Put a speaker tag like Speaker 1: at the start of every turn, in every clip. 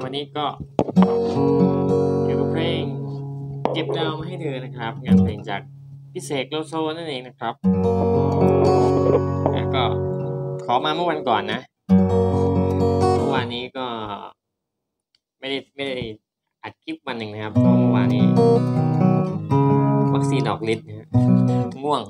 Speaker 1: วันนี้ก็เกี่ยวกับเพลงเก็บดาวมาให้เธอนะครับงานเพลงจากพี่เสกโลโซนั่นเองนะครับแล้วก็ขอมาเมื่อวันก่อนนะเมื่อวานนี้ก็ไม่ได้อัดคลิปวันหนึ่งนะครับเพราะเมื่อวานนี้วัคซีนออกฤทธิ์นะง่วง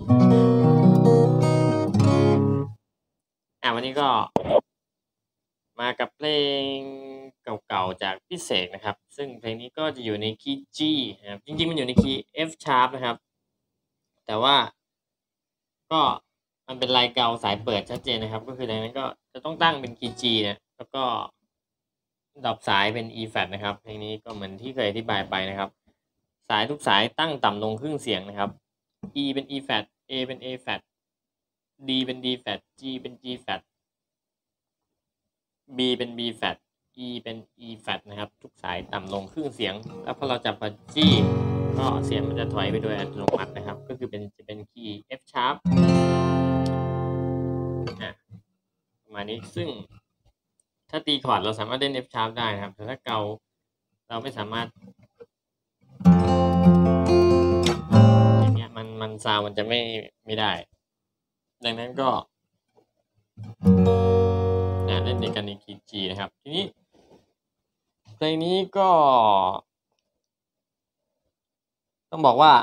Speaker 1: วันนี้ก็มากับเพลงเก่าๆจากพี่เสกนะครับซึ่งเพลงนี้ก็จะอยู่ในคีย์ G นะครับจริงๆมันอยู่ในคีย์ F sharp นะครับแต่ว่าก็มันเป็นลายเกาสายเปิดชัดเจนนะครับก็คือดังนั้นก็จะต้องตั้งเป็นคีย์ G นะแล้วก็ดรอปสายเป็น E flat นะครับเพลงนี้ก็เหมือนที่เคยอธิบายไปนะครับสายทุกสายตั้งต่ำลงครึ่งเสียงนะครับ E เป็น E flat A เป็น A flat D เป็น D flat G เป็น G flat B เป็น B flat E เป็น E flat นะครับทุกสายต่ำลงครึ่งเสียงแล้วพอเราจับกับ G ก็เสียงมันจะถอยไปโดยอัตโนมัตินะครับก็คือจะเป็นคีย์ F sharp ประมาณนี้ซึ่งถ้าตีคอร์ดเราสามารถเล่น F sharp ได้นะครับแต่ถ้าเกาเราไม่สามารถอย่างเงี้ยมันซาวมันจะไม่ได้ดังนั้นก็เล่นในกันในคีย์ G นะครับทีนี้เพลงนี้ก็ต้องบอกว่า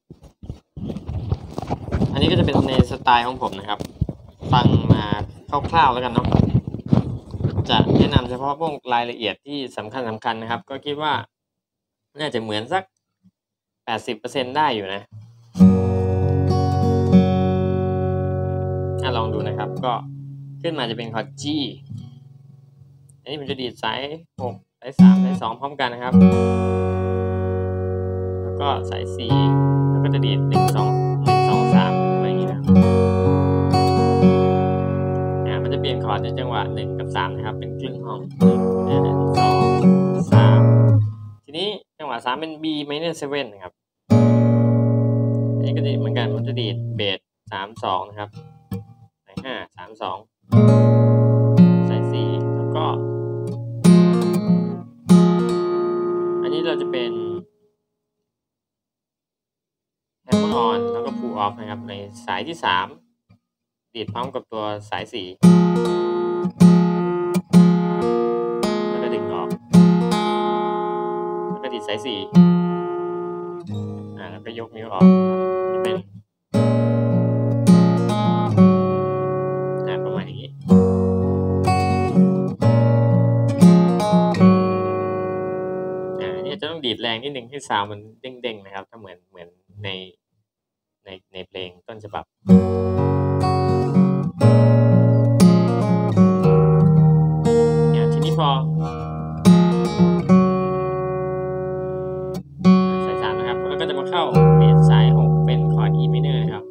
Speaker 1: อันนี้ก็จะเป็นในสไตล์ของผมนะครับฟังมาคร่าวๆแล้วกันเนาะจะแนะนำเฉพาะพวกรายละเอียดที่สำคัญนะครับก็คิดว่าน่าจะเหมือนสัก 80% ได้อยู่นะลองดูนะครับก็ขึ้นมาจะเป็นคอร์ด G อันนี้ผมจะดีดสาย6สาย3สาย2พร้อมกันนะครับแล้วก็สาย4แล้วก็จะดีด1 2 3อะไรอย่างนี้นะมันจะเปลี่ยนคอร์ดในจังหวะ1 กับ 3นะครับเป็นครึ่งห้อง1 2 3ทีนี้จังหวะ3เป็น B minor 7นะครับอันนี้ก็จะเหมือนกันผมจะดีดเบส3 2นะครับสาย5 3 2สาย4แล้วก็อันนี้เราจะเป็นhammer on แล้วก็ pull off นะครับในสายที่3ดีดพร้อมกับตัวสาย4แล้วก็ดึงออกแล้วก็ดีดสาย4แล้วก็ยกนิ้วออกจะเป็นประมาณอย่างนี้อันนี้จะต้องดีดแรงนิดนึงให้ซาวมันเด้งๆนะครับถ้าเหมือนในเพลงต้นฉบับทีนี้พอสาย3นะครับแล้วก็จะมาเข้าเบสสาย6เป็นคอร์ด E minor นะครับ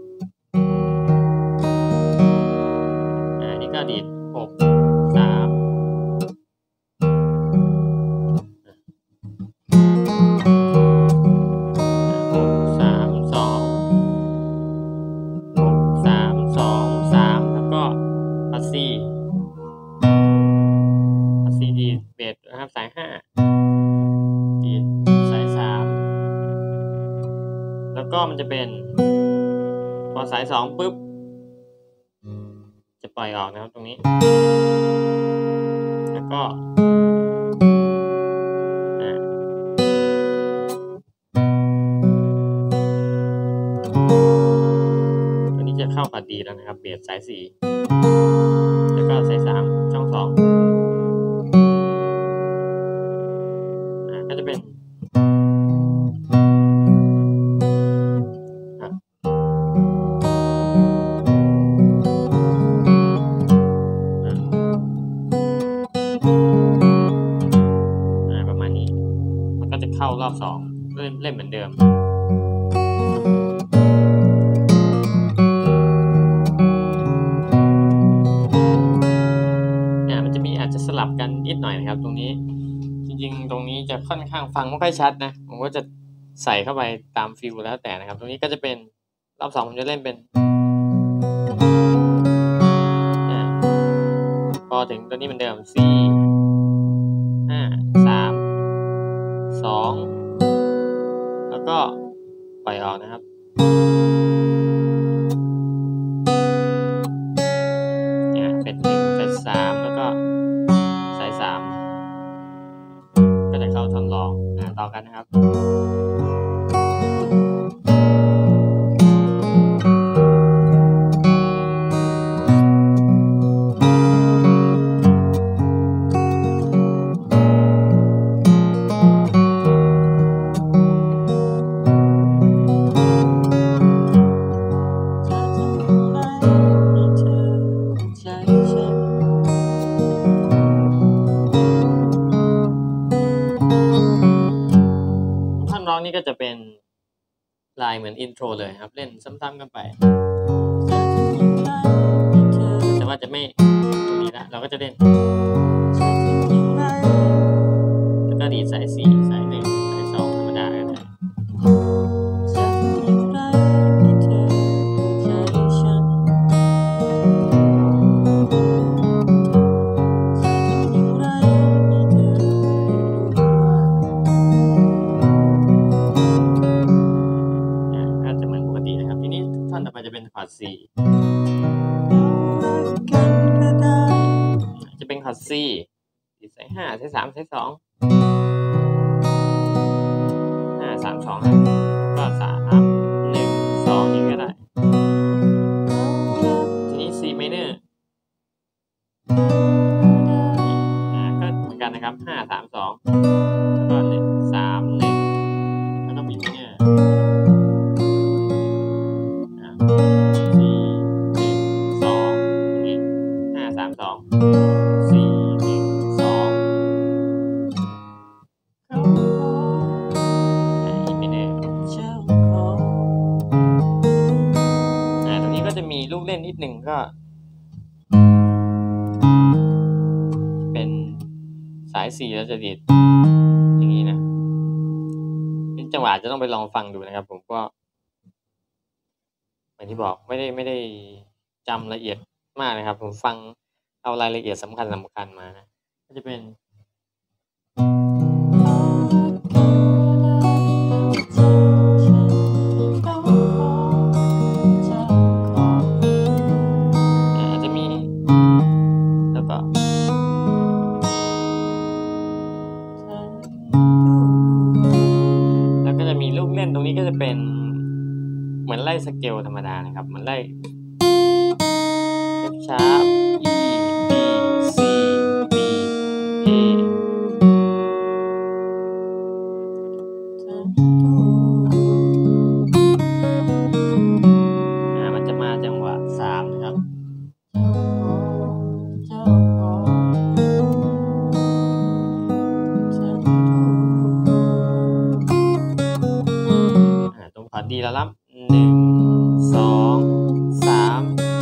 Speaker 1: นี่ก็ดีด6 3 ดีดเบสนะครับสาย5ดีดสาย3แล้วก็มันจะเป็นพอสาย2ปุ๊บจะปล่อยออกนะครับตรงนี้แล้วก็ตัวนี้จะเข้าคอร์ดดีแล้วนะครับเบสสาย4แล้วก็สาย3ช่อง2ก็จะเป็นประมาณนี้มันก็จะเข้ารอบ2เล่นเหมือนเดิมมันจะมีอาจจะสลับกันนิดหน่อยนะครับตรงนี้จริงๆตรงนี้จะค่อนข้างฟังไม่ค่อยชัดนะผมก็จะใส่เข้าไปตามฟิลแล้วแต่นะครับตรงนี้ก็จะเป็นรอบ2ผมจะเล่นเป็นพอถึงตัวนี้เหมือนเดิม 4 5 3 2แล้วก็ปล่อยออกนะครับเฟส1เฟส3แล้วก็สาย3ก็จะเข้าท่อนรองต่อกันนะครับร้องนี่ก็จะเป็นลายเหมือนอินโทรเลยครับเล่นซ้ำๆกันไปแต่ว่าจะไม่ตรงนี้ละเราก็จะเล่นแล้วก็ดีดสาย4สาย1สาย2ธรรมดาก็ได้ต่อไปจะเป็นคอร์ด C จะเป็นคอร์ด C สาย5สาย3สาย2 5 3 2ก็3 1 2อย่างนี้ก็ได้ทีนี้ C minor ก็เหมือนกันนะครับ5 3 2แล้วก็1 3 1แล้วก็ B minorมีลูกเล่นนิดหนึ่งก็เป็นสาย4แล้วจะดีดอย่างนี้นะเป็นจังหวะจะต้องไปลองฟังดูนะครับผมก็อย่างที่บอกไม่ได้จำละเอียดมากนะครับผมฟังเอารายละเอียดสำคัญมานะก็จะเป็นตรงนี้ก็จะเป็นเหมือนไล่สเกลธรรมดานะครับเหมือนไล่ F sharp E B C B A มันจะมาจังหวะ3นะครับตรงคอร์ดดีแล้วรับ1 2 3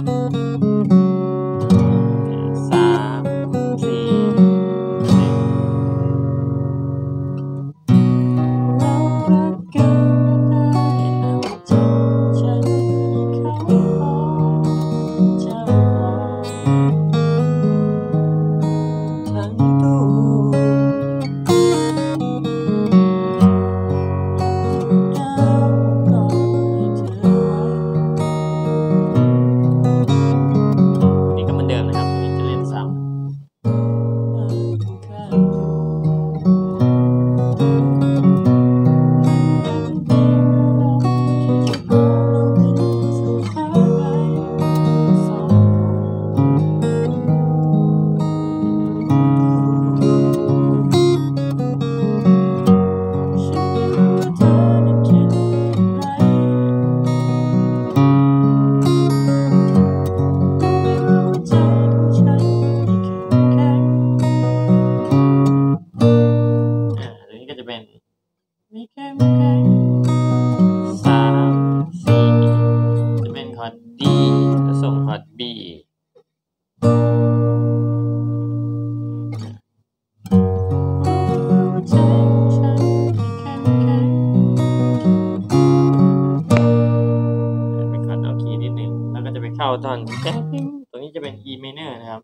Speaker 1: เข้าท่อนตรงนี้จะเป็น E minor นะครับ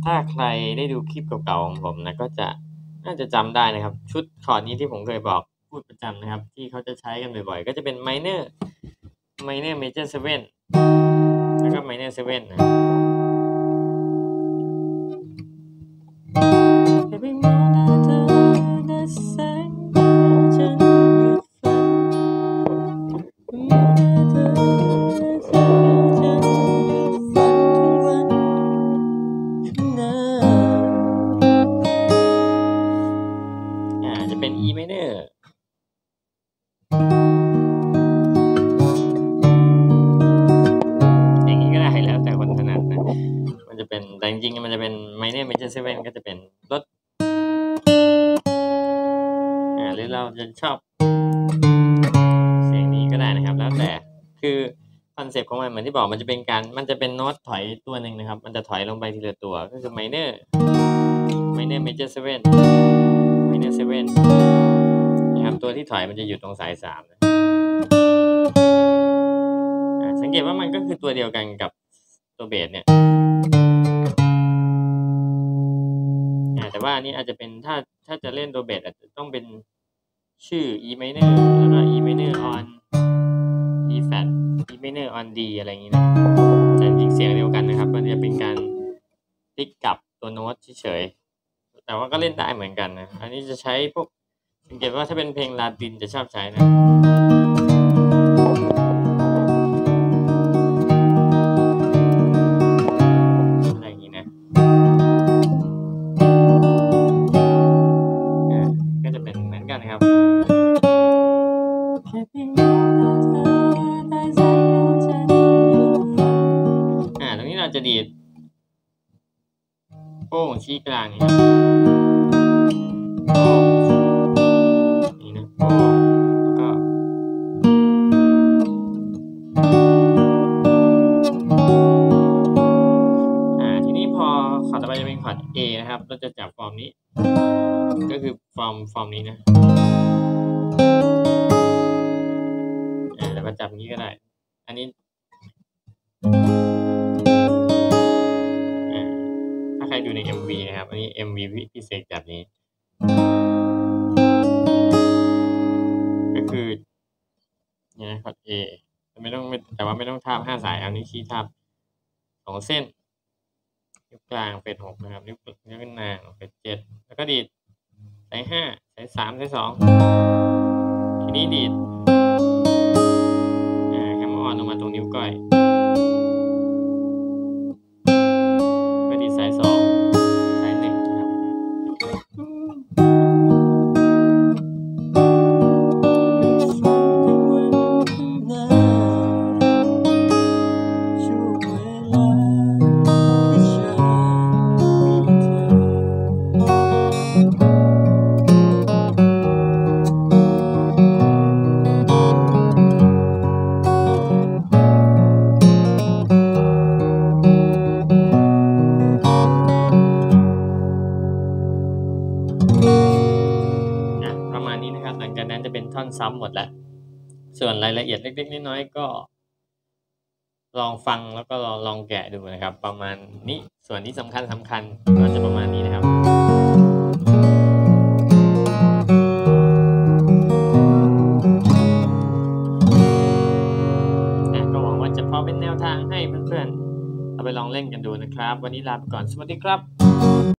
Speaker 1: ถ้าใครได้ดูคลิปเก่าๆของผมนะก็จะน่าจะจำได้นะครับ ชุดคอร์ดนี้ที่ผมเคยบอกพูดประจำนะครับ ที่เขาจะใช้กันบ่อยๆก็จะเป็น minor major 7 แล้วก็ minor 7 นะจะเป็น E minor อย่างนี้ก็ได้แล้วแต่คนถนัดนะมันจะเป็นแต่จริงๆมันจะเป็น minor major 7 ก็จะเป็นลดหรือเราจะชอบเสียงนี้ก็ได้นะครับแล้วแต่คือคอนเซปต์ของมันเหมือนที่บอกมันจะเป็นโน้ตถอยตัวหนึ่งนะครับมันจะถอยลงไปทีละตัวก็คือ minor major 7 minor 7นะครับตัวที่ถอยมันจะอยู่ตรงสาย3นะสังเกตว่ามันก็คือตัวเดียวกันกับตัวเบสเนี่ยแต่ว่าอันนี้อาจจะเป็นถ้าจะเล่นตัวเบสอาจจะต้องเป็นชื่อ E minor แล้วก็ E minor on E flat E minor on D อะไรอย่างนี้นะแต่จริงเสียงเดียวกันนะครับมันจะเป็นการติ๊กกลับตัวโน้ตเฉยๆแต่ว่าก็เล่นได้เหมือนกันนะอันนี้จะใช้พวกสังเกตว่าถ้าเป็นเพลงลาตินจะชอบใช้นะอะไรอย่างนี้นะก็จะเป็นเหมือนกันนะครับตรงนี้เราจะดีดโป้งชี้กลางนี่ครับโป้งนี่นะโป้งแล้วก็ทีนี้พอคอร์ดต่อไปจะเป็นคอร์ด A นะครับเราจะจับฟอร์มนี้ก็คือฟอร์มนี้นะแล้วก็จับนี้ก็ได้อันนี้ถ้าใครดูใน MV นะครับอันนี้ MV พี่เสกแบบนี้ก็คือนี่นะคอร์ด A แต่ว่าไม่ต้องทาบ5 สายอันนี้ชี้ทาบ2 เส้นนิ้วกลางเฟส6นะครับนิ้วนางเฟส7แล้วก็ดีดสาย5สาย3สาย2ทีนี้ดีดแฮมเมอร์ออนลงมาตรงนิ้วก้อยก็ดีดสาย2สาย1นะครับประมาณนี้นะครับหลังจากนั้นจะเป็นท่อนซ้ำหมดแล้วส่วนรายละเอียดเล็กๆน้อยๆก็ลองฟังแล้วก็ลองแกะดูนะครับประมาณนี้ส่วนที่สำคัญก็จะประมาณนี้นะครับก็หวังว่าจะพอเป็นแนวทางให้เพื่อนๆเอาไปลองเล่นกันดูนะครับวันนี้ลาไปก่อนสวัสดีครับ